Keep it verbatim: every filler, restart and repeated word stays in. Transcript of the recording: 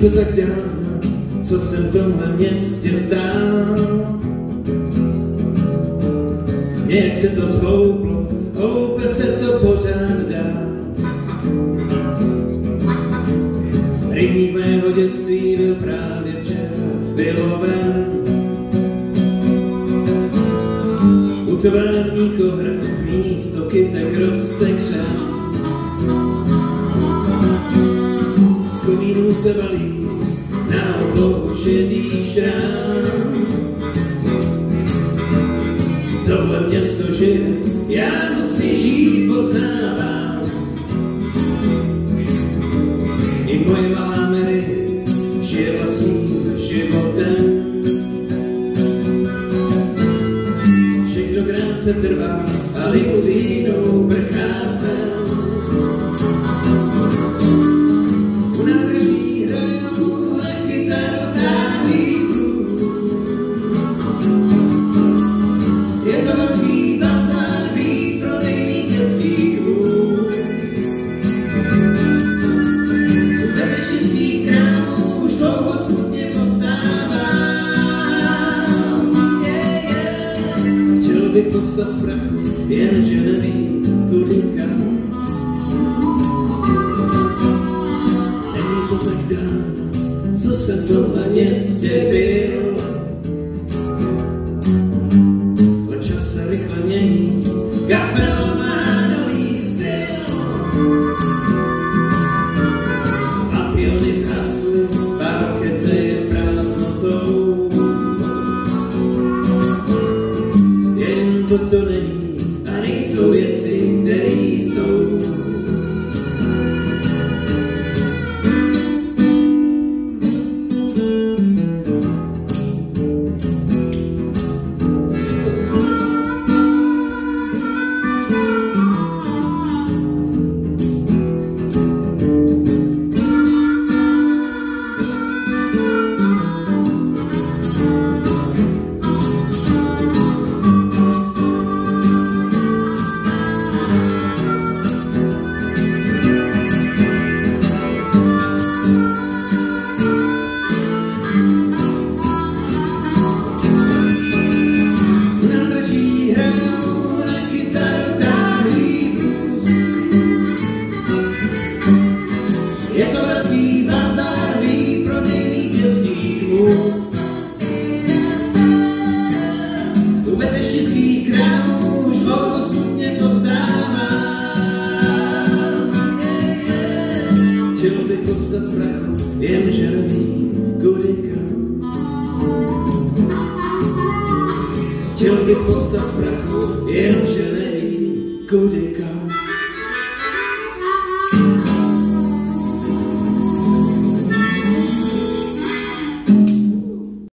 to tak dávno, co jsem v tomhle městě stál. Nějak se to zhouplo, houpe se to pořád dá. Rybník mého dětství byl právě včera vyloven. U továrních ohrad místo kytek roste křen. Z komínů se valí na oblohu šedý šrám. Tohle město žije, já musí žít, poznávám. I moje malá Mary žije vlastním životem. Všechno krátce trvá a limuzínou prchá sem. U nádraží hrajou na kytaru táhý blues. Je to velký bazár, výprodej vítězských hůl. Ve šestý krámu už dlouho smutně postávám. Yeah, yeah. Chtěl bych povstat z prachu, jenže nevím, kudy kam. Není to tak dávno, co jsem v tomhle městě byl. Ale čas se rychle mění, kapela má nový styl. Papiony zhasly, parkece je prázdnotou. Jen to, co není, a nejsou věci, které jsou. Je to velký bazár, výprodej vítězských hůl. U vetešnických krámů už dlouho smutně to vzdávám. Chtěl bych povstat z prachu, jenže nevím, kudy kam. Chtěl bych povstat z prachu, jenže nevím, kudy kam.